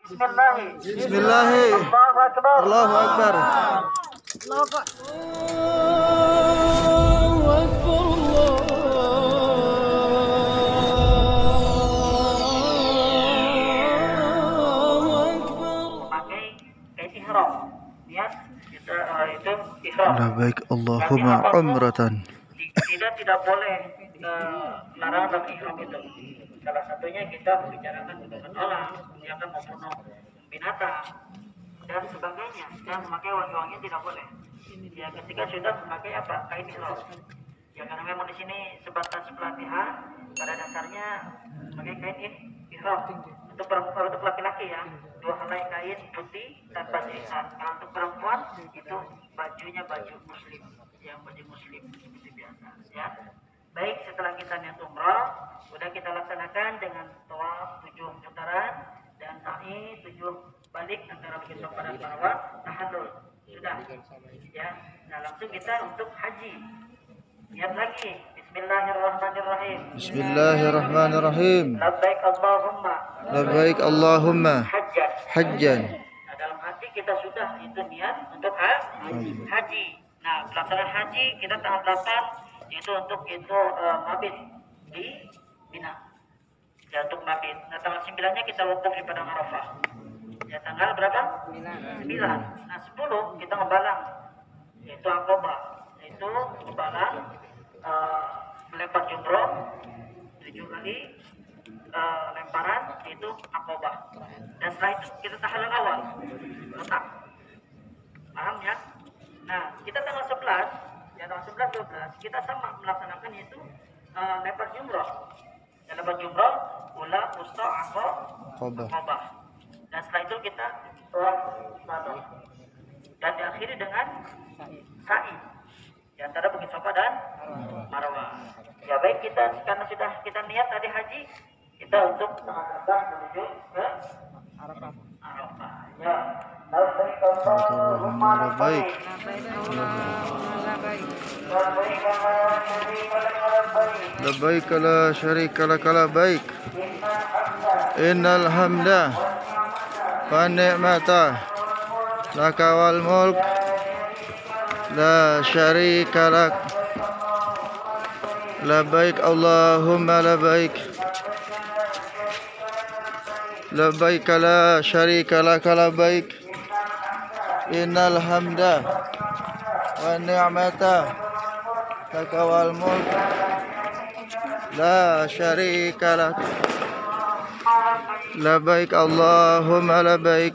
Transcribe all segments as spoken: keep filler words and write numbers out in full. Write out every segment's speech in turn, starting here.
Bismillah. Bismillah. Allahu Akbar. Allahu Akbar. Allahu Akbar. Pakai kain ihram. Lihat kita uh, itu ihram. Labbaik Allahumma umratan. Tidak tidak boleh uh, larangan dalam ihram itu. Salah satunya kita membicarakan hubungan orang yang akan membunuh binatang dan sebagainya, dan memakai wangi-wangi tidak boleh. Ya ketika sudah memakai apa kain ihram. Ya karena memang di sini sebatas pelatihan, pada dasarnya memakai kain ihram untuk perempuan, untuk laki-laki ya dua helai kain putih tanpa jirisan. Kalau untuk perempuan itu bajunya baju muslim, yang baju muslim seperti biasa ya. Baik, setelah kita niat umrah, sudah kita laksanakan dengan tawaf tujuh putaran dan sa'i tujuh balik antara Bukit Sofa dan Marwah, tahallul sudah ya. Nah langsung kita untuk haji. Lihat lagi, Bismillahirrahmanirrahim. Bismillahirrahmanirrahim. Labbaik Allahumma. Labbaik Allahumma Hajjan. hajjan. Nah, dalam hati kita sudah itu niat untuk haji. haji. Nah, pelaksanaan haji kita tanggal delapan yaitu untuk itu uh, mabit di Mina. Ya untuk mabit. Nah, tanggal sembilan-nya kita wukuf di Padang Arafah. Ya tanggal berapa? sembilan. Nah, sepuluh kita ngebalang yaitu Aqabah. Yaitu ngebalang uh, melempar jumroh tujuh kali uh, lemparan yaitu Aqabah. Dan setelah itu kita tahallul awal. Letak. Paham ya? Nah, kita tanggal sebelas, ya tanggal sebelas dua belas kita sama melaksanakan itu uh, lempar jumroh. Dan lempar jumroh, ula, usta, Aqabah. Aqabah. Dan setelah itu kita tawaf ifadah. Dan diakhiri dengan sa'i di antara Bukit Sofa dan Marwah. Ya baik, kita karena sudah kita niat tadi haji, kita untuk tanggal delapan menuju ke Arafah. Arafah. Ya. Labbaik Allahumma labbaik. Labbaik la syarika lak labbaik. Innal hamda wa ni'mata laka wal mulk la syarika lak. Labbaik Allahumma labbaik. Labbaik la syarika lak labbaik. Innal hamda wa ni'mata laka wal mulk la syarika lak. Labbaik Allahumma labbaik.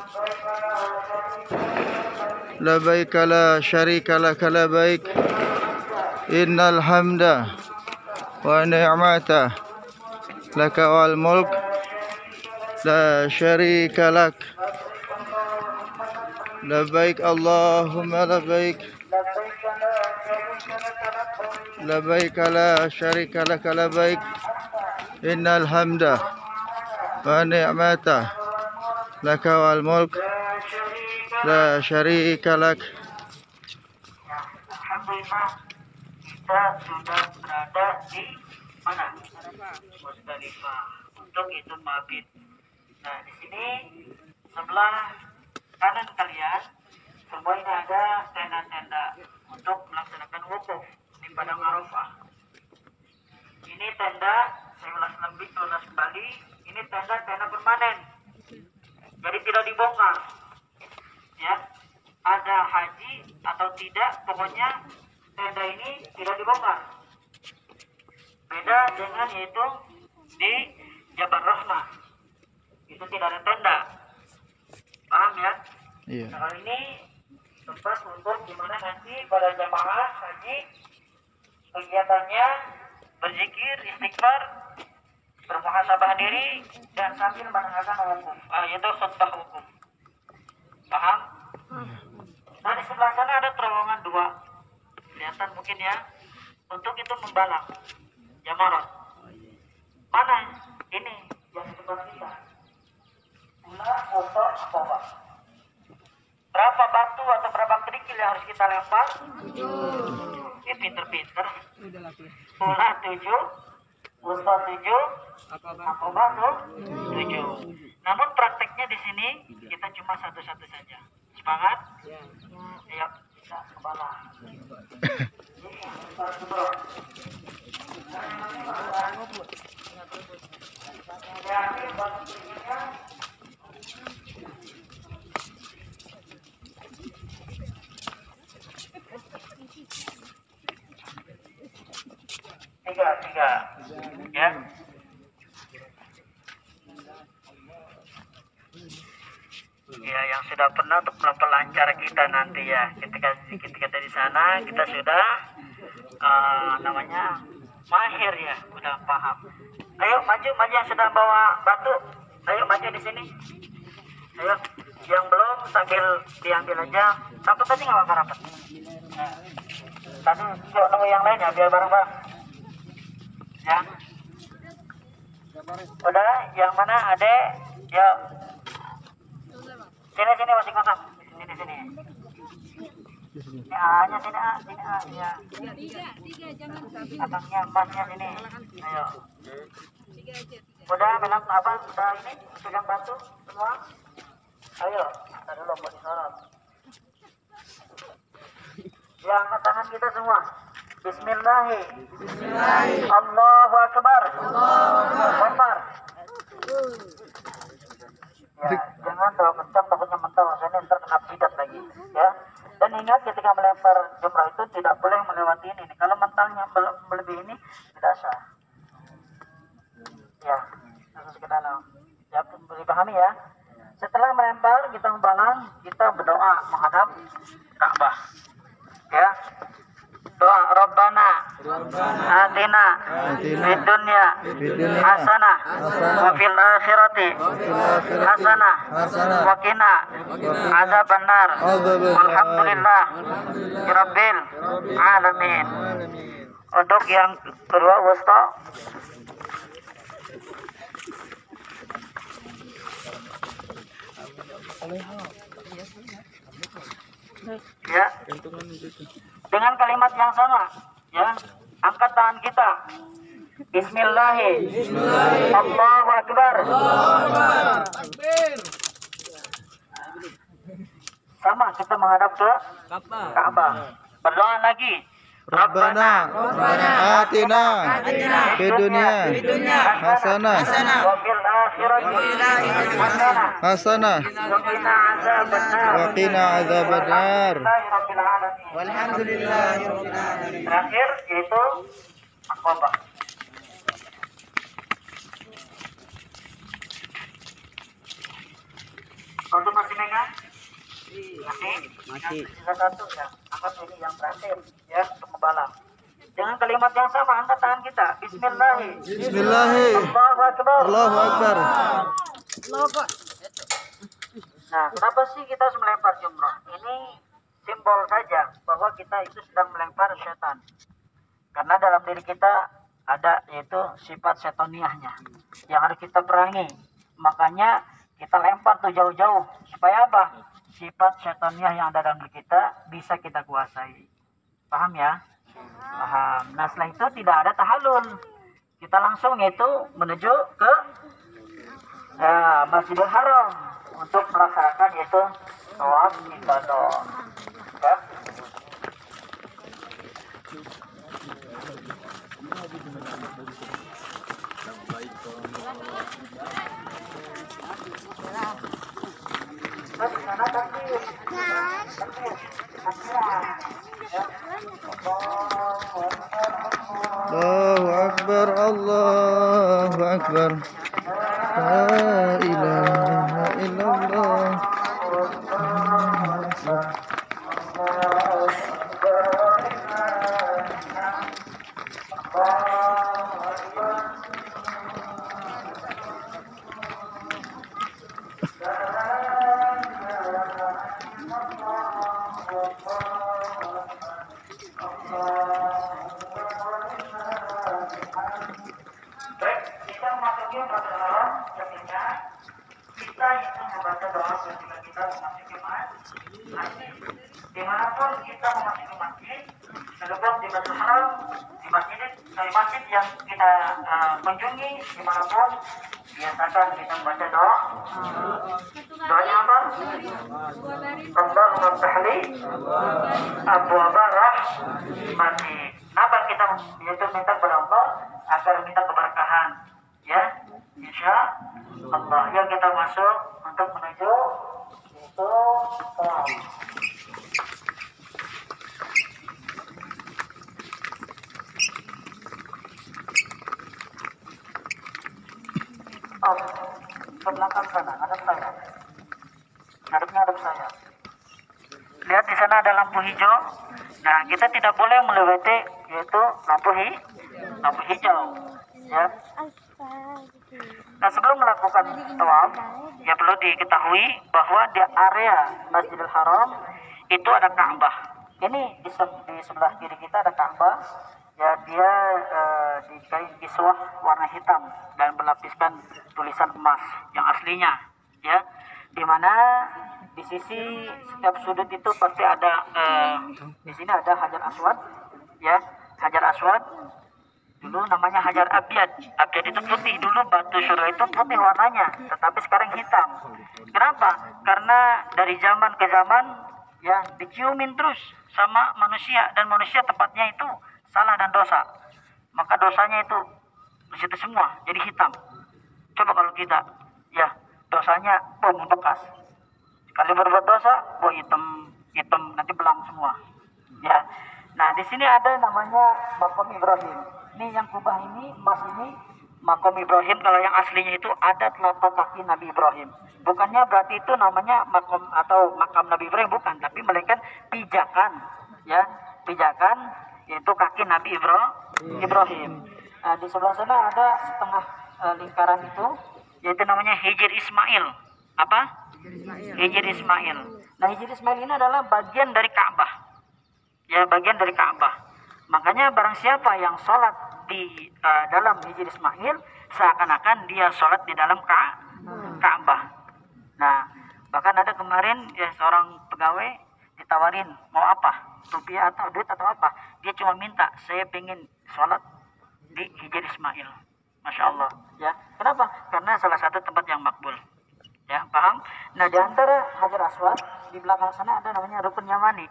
Labbaik la syarika lak labbaik. Innal hamda wa ni'mata laka wal mulk la syarika lak. Labbaik Allahumma labbaik. Labbaik la syarika lak labbaik. Innal hamda wa ni'mata laka wal mulk la syarika lak. Alhamdulillah kita sudah berada di mana? Musdalifah untuk itu mabit. Nah di sini sebelah kanan kalian semua ini ada tenda-tenda untuk melaksanakan wukuf di Padang Arafah. Ini tenda saya ulas lebih ulas kembali. Ini tenda tenda permanen, jadi tidak dibongkar. Ya, ada haji atau tidak, pokoknya tenda ini tidak dibongkar. Beda dengan yaitu di Jabal Rahmah, itu tidak ada tenda. Paham ya? Iya. Nah, ini tempat untuk dimana nanti pada jamaah haji kegiatannya berzikir, istighfar, bermuhasabah diri dan sambil mendengarkan wukuf, ah, yaitu khutbah wukuf. Paham? Nah di sebelah sana ada terowongan dua, kelihatan mungkin ya, untuk itu membalang jamarat. Mana? Ini yang di depan kita. Ula, foto, Aqabah. Berapa batu atau berapa kerikil yang harus kita lempar? Tujuh. Ya pinter-pinter. Ula tujuh wusta tujuh, akobah tuh tujuh. Namun prakteknya di sini kita cuma satu-satu saja. Semangat? Ayo kita ke bawah. Tiga, tiga, ya. Ya, yang sudah pernah untuk memperlancar kita nanti ya. Ketika ketika di sana kita sudah uh, namanya mahir ya, udah paham. Ayo maju, maju yang sudah bawa batu. Ayo maju di sini. Ayo, yang belum sambil diambil aja. Rapat tadi nggak apa-apa rapat. Nah, tadi yuk nunggu yang lain ya biar bareng-bareng. Ya. Udah, yang mana adek? Ya. Sini sini masih kosong. Sini sini. Ini A-nya sini A, sini A ya. Tiga, tiga jangan sapi. Abangnya, masnya sini. Ayo. Tiga aja. Udah melang abang, udah ini pegang batu semua. Ayo, kita dulu buat disorot. Ya, angkat tangan kita semua. Bismillah. Bismillah. Allahu Akbar. Allahu Akbar. Ya, jangan terlalu kencang, takutnya mental maksudnya ntar kena pidat lagi. Ya. Dan ingat ketika melempar jumrah itu tidak boleh melewati ini. Kalau mentalnya melebihi ini tidak sah. Ya, langsung ke dalam. Ya, boleh pahami ya. Setelah melempar kita membalang, kita berdoa menghadap Ka'bah. Ya. Doa Rabbana Atina fid dunya hasanah wa fil akhirati hasanah wa qina adzabannar walhamdulillah rabbil alamin. Untuk yang kedua wusta ya, dengan kalimat yang sama, ya, angkat tangan kita. Bismillahirrahmanirrahim. Allahu Akbar. Sama kita menghadap ke Ka'bah. Berdoa lagi. Rabbana atina fid dunya hasanah hasanah wa qina adzabannar. Walhamdulillahirabbil alamin. Terakhir yaitu akobah. Untuk masih megang? Masih? Masih. Sisa satu ya. Angkat ini yang terakhir ya untuk membalang. Dengan kalimat yang sama angkat tangan kita. Bismillahirrahmanirrahim. Bismillahirrahmanirrahim. Allahu Akbar. Allahu Akbar. Nah, kenapa sih kita harus melempar jumrah? Ini simbol saja bahwa kita itu sedang melempar setan. Karena dalam diri kita ada yaitu sifat setoniahnya yang harus kita perangi. Makanya kita lempar tuh jauh-jauh supaya apa? Sifat setoniah yang ada dalam diri kita bisa kita kuasai. Paham ya? Paham. Nah, setelah itu tidak ada tahallul. Kita langsung itu menuju ke uh, Masjidil Haram untuk melaksanakan yaitu tawaf ifadah. Ya. Allahu Akbar, Allahu Akbar. La ilaha illallah. Kita itu membaca doa ketika kita memasuki masjid. Dimanapun kita memasuki masjid, sekalipun di Masjidil Haram, di masjid dari masjid yang kita uh, kunjungi dimanapun, biasakan kita membaca doa. Doanya apa? Allahumma ftahli abwaaba rahmati. Apa kita yaitu minta kepada Allah agar minta keberkahan, ya, insya Allah. Yuk kita masuk untuk menuju itu sholat. Oh, ke belakang sana, ada saya. Hadapnya ada saya. Lihat di sana ada lampu hijau. Nah, kita tidak boleh melewati yaitu lampu hi, lampu hijau. Ya. Nah, sebelum melakukan tawaf, ya perlu diketahui bahwa di area Masjidil Haram itu ada Ka'bah. Ini di, di sebelah kiri kita ada Ka'bah. Ya, dia uh, di kain kiswah warna hitam dan berlapiskan tulisan emas yang aslinya, ya, dimana di sisi setiap sudut itu pasti ada uh, di sini ada Hajar Aswad, ya, Hajar Aswad dulu namanya Hajar Abyad. Abyad itu putih, dulu batu syurga itu putih warnanya, tetapi sekarang hitam. Kenapa? Karena dari zaman ke zaman ya diciumin terus sama manusia, dan manusia tempatnya itu salah dan dosa, maka dosanya itu di situ semua jadi hitam. Coba kalau kita ya dosanya bom bekas, sekali berbuat dosa bom hitam hitam nanti belang semua, ya. Nah, di sini ada namanya Makom Ibrahim. Ini yang kubah ini, emas ini Makom Ibrahim. Kalau yang aslinya itu ada telapak kaki Nabi Ibrahim. Bukannya berarti itu namanya makom atau makam Nabi Ibrahim, bukan, tapi melainkan pijakan, ya, pijakan yaitu kaki Nabi Ibrahim. Nah, di sebelah sana ada setengah uh, lingkaran itu, yaitu namanya Hijr Ismail. Apa? Hijr Ismail. Nah, Hijr Ismail ini adalah bagian dari Ka'bah. Ya, bagian dari Ka'bah. Makanya barang siapa yang sholat di uh, dalam Hijr Ismail, seakan-akan dia sholat di dalam Ka Ka'bah. Nah, bahkan ada kemarin ya seorang pegawai ditawarin mau apa, rupiah atau duit atau apa, dia cuma minta saya pengen sholat di Hijr Ismail. Masya Allah, ya. Kenapa? Karena salah satu tempat yang makbul, ya, paham? Nah, di antara Hajar Aswad di belakang sana ada namanya Rukun Yamani,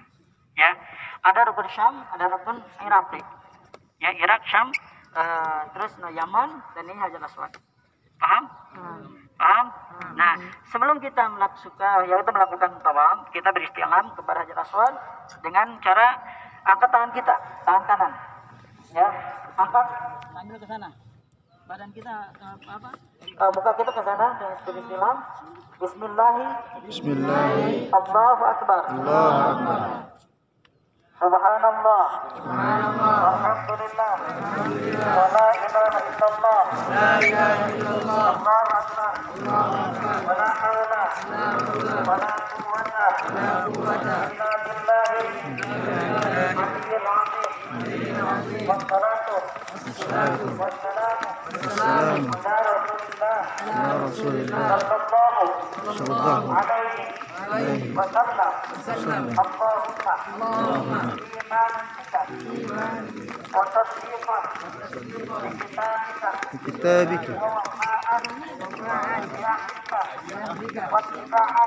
ya. Ada Rukun Syam, ada Rukun Iraqi, ya, Irak, Syam, uh, terus no, Yaman, dan ini Hajar Aswad. Paham? Hmm. Paham? Hmm. Nah, sebelum kita melakukan, ya, kita melakukan tawaf, kita beristilam kepada Hajar Aswad dengan cara angkat tangan kita, tangan kanan, ya, angkat, ambil ke sana, badan kita uh, apa? Uh, muka kita ke sana dan beristilam. Bismillahi. Bismillahi. Allahu Akbar. Allahu Akbar. Subhanallah. Subhanallah. Alhamdulillah. Wa la ilaha illallah. La ilaha illallah. Allahu Akbar. Allahu Akbar. Wa la hawla wa la quwwata illa billahi al-aliyyil azim. Wassalatu wassalamu ala rasulillah sallallahu alaihi wasallam. Allahumma iman wa tasdiqan bi kitabika واتباعا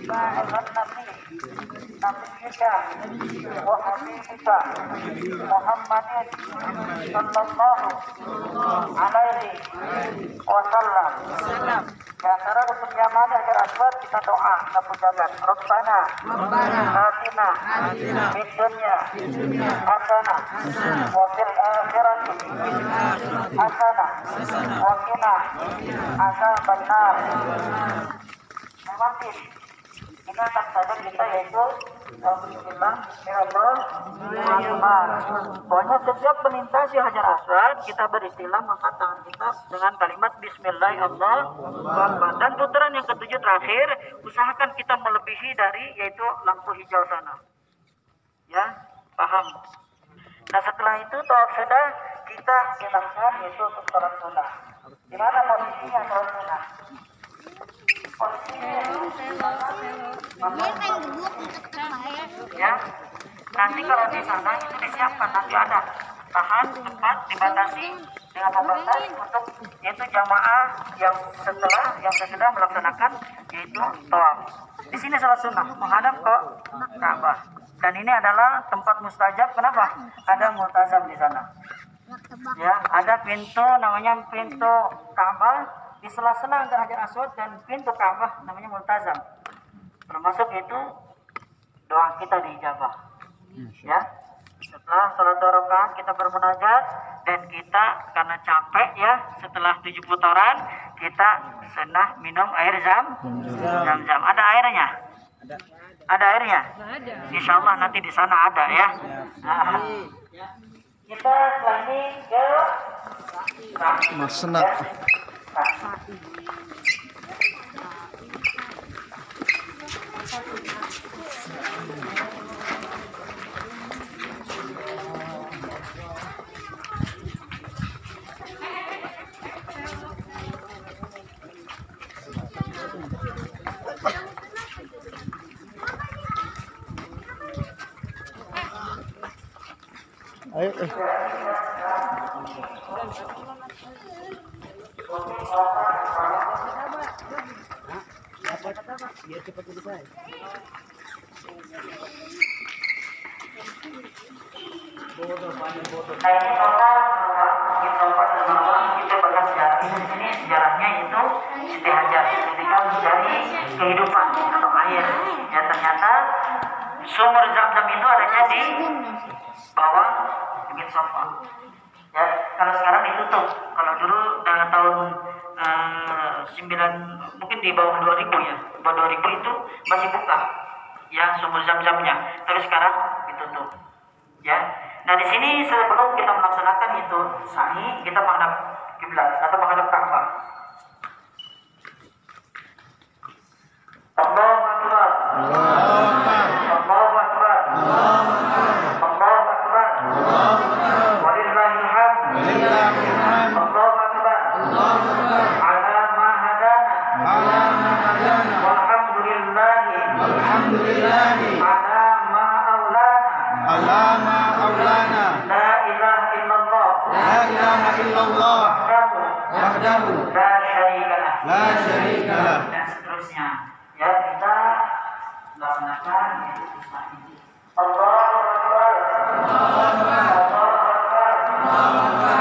نبيك وحبيبك محمد صلى الله عليه wasallam. Di antara rukun Yamani Hajar Aswad kita doa kita pujakan. Rabbana atina fid dunya hasanah wa fil akhirati hasanah wa qina adzabannar. Memang ingatkan saja kita yaitu Alhamdulillah, Bismillah. Pokoknya setiap melintasi Hajar Aswad kita beristilah mengangkat tangan kita dengan kalimat Bismillahirrahmanirrahim. Dan putaran yang ketujuh terakhir, usahakan kita melebihi dari yaitu lampu hijau sana. Ya, paham? Nah, setelah itu tawaf sudah, kita silahkan yaitu untuk sholat sunnah. Di mana posisinya sholat sunnah? Posisinya ya, nanti kalau di sana itu disiapkan, nanti ada tahan tempat dibatasi dengan pembatas untuk yaitu jamaah yang setelah yang sudah melaksanakan yaitu tawaf. Di sini salah sunnah menghadap ke Ka'bah. Dan ini adalah tempat mustajab. Kenapa? Ada multazam di sana. Ya, ada pintu namanya pintu Ka'bah di sela-sela antara Hajar Aswad dan pintu Ka'bah namanya multazam. Termasuk itu doa kita diijabah. Ya. Setelah sholat dua rakaat kita bermunajat dan kita karena capek ya setelah tujuh putaran kita sunnah minum air zam zam-zam. Ada airnya? Ada airnya? Ada. Insya Allah nanti di sana ada ya. Nah, kita setelah ini ke Masnak. Ayo, eh. Biar cepat selesai. Nah ini total kita total kita bahas sejarah ini sini sejarahnya itu Siti Hajar ketika mencari kehidupan atau air. Ya ternyata sumur Zam-Zam itu adanya di bawah Bukit Safa. Ya kalau sekarang ditutup. Kalau dulu dalam tahun uh, sembilan mungkin di bawah dua ribu ya, bawah dua ribu itu masih buka ya sumur Zam-Zamnya. Tapi sekarang ditutup. Ya. Nah di sini sebelum kita melaksanakan itu sa'i, kita menghadap kiblat atau menghadap Ka'bah. Allahu Akbar. Allahu Akbar. Allahu Akbar. Walillahil hamd. Allahu Akbar. Ala ma hadana. Walhamdulillahi. Ala ma aulana. Alama aulana. La ilaha illallah. La ilaha illallah. Wahdahu. La syarika lah. La syarika lah. Dan seterusnya. Ya kita laksanakan itu Islam ini. Allahu Akbar. Allahu Akbar. Allahu Akbar.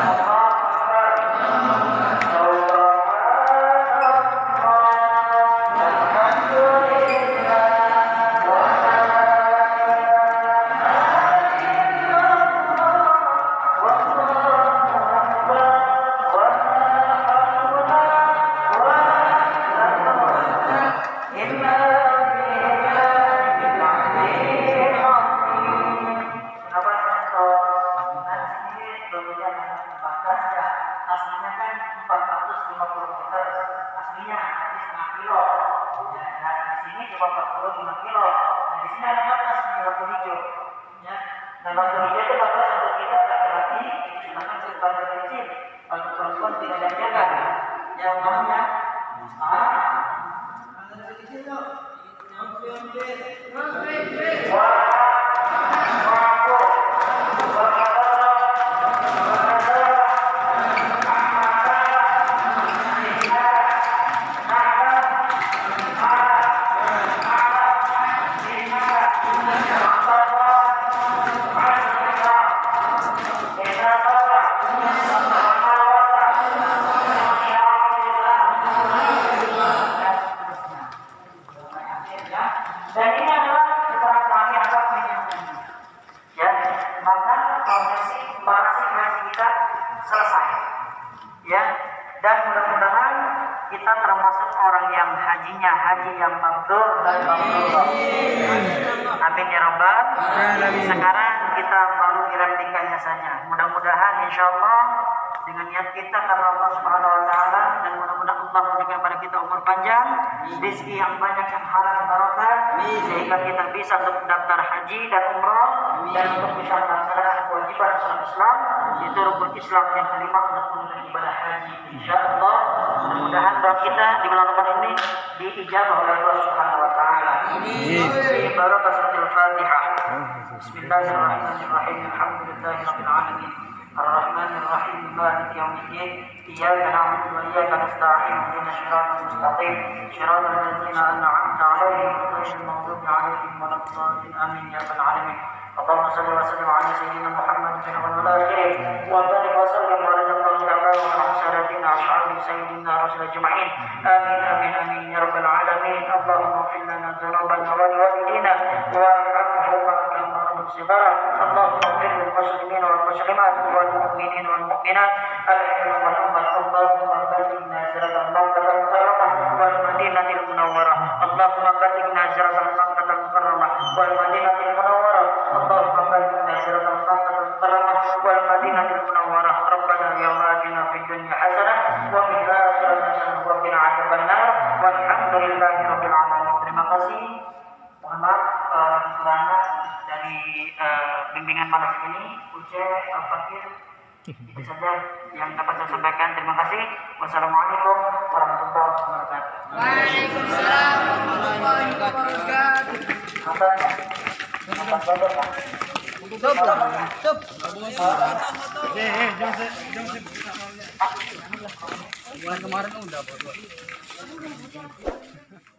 Dan ini adalah setelah kami agak menyambung. Ya, maka prosesi manasik haji kita selesai. Ya, dan mudah-mudahan kita termasuk orang yang hajinya haji yang mabrur dan mabrur. Amin ya rabbal alamin. Sekarang kita baru direplikanya saja. Mudah-mudahan insya Allah dengan niat kita karena Allah Subhanahu Wa Taala dan mudah-mudahan Allah memberikan pada kita umur panjang, rezeki yang banyak yang halal barokah, sehingga kita bisa untuk daftar haji dan umroh dan untuk bisa melaksanakan kewajiban Islam Islam itu rukun Islam yang kelima untuk menunaikan ibadah haji. Insya Allah mudah-mudahan doa kita di bulan Ramadan ini diijabah oleh Allah Subhanahu Wa Taala. Amin. Barakah suratul Fatihah. Bismillahirrahmanirrahim. Alhamdulillahirabbil alamin. الرحمن الرحيم مالك يوم الدين إياك نعبد وإياك نستعين اهدنا الصراط المستقيم صراط الذين أنعمت عليهم غير المغضوب عليهم ولا الضالين آمين يا رب العالمين. اللهم صل وسلم على سيدنا محمد في الأول والآخرين وبارك وسلم على نبينا وعلى سادتنا أصحاب سيدنا رسول أجمعين آمين آمين آمين يا رب العالمين. اللهم اغفر لنا ذنوبنا ولوالدينا وارحمهما كما ربنا صغارا. اللهم اغفر للمسلمين والمسلمات والمؤمنين والمؤمنات الأحياء والأموات. اللهم بلغنا زرق الموتى المكرمة والمدينة المنورة. اللهم بلغنا زرق الموتى المكرمة والمدينة المنورة. اللهم بلغنا زرق الموتى المكرمة والمدينة المنورة. ربنا يوم آتنا في الدنيا حسنة وفي الآخرة حسنة وقنا عذاب النار والحمد لله رب العالمين. Terima kasih. Mohon maaf uh, kekurangan dari uh, bimbingan malam ini. Uce Al-Fakir itu saja yang dapat saya sampaikan. Terima kasih. Wassalamualaikum warahmatullahi wabarakatuh. Waalaikumsalam warahmatullahi wabarakatuh. Apa? Apa saja, Pak? Stop. Stop. Eh, eh, jangan jangan bulan kemarin udah, Bos.